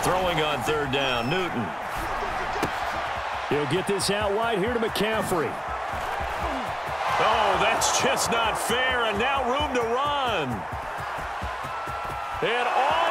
Throwing on third down, Newton. He'll get this out wide here to McCaffrey. Oh, that's just not fair, and now room to run. And all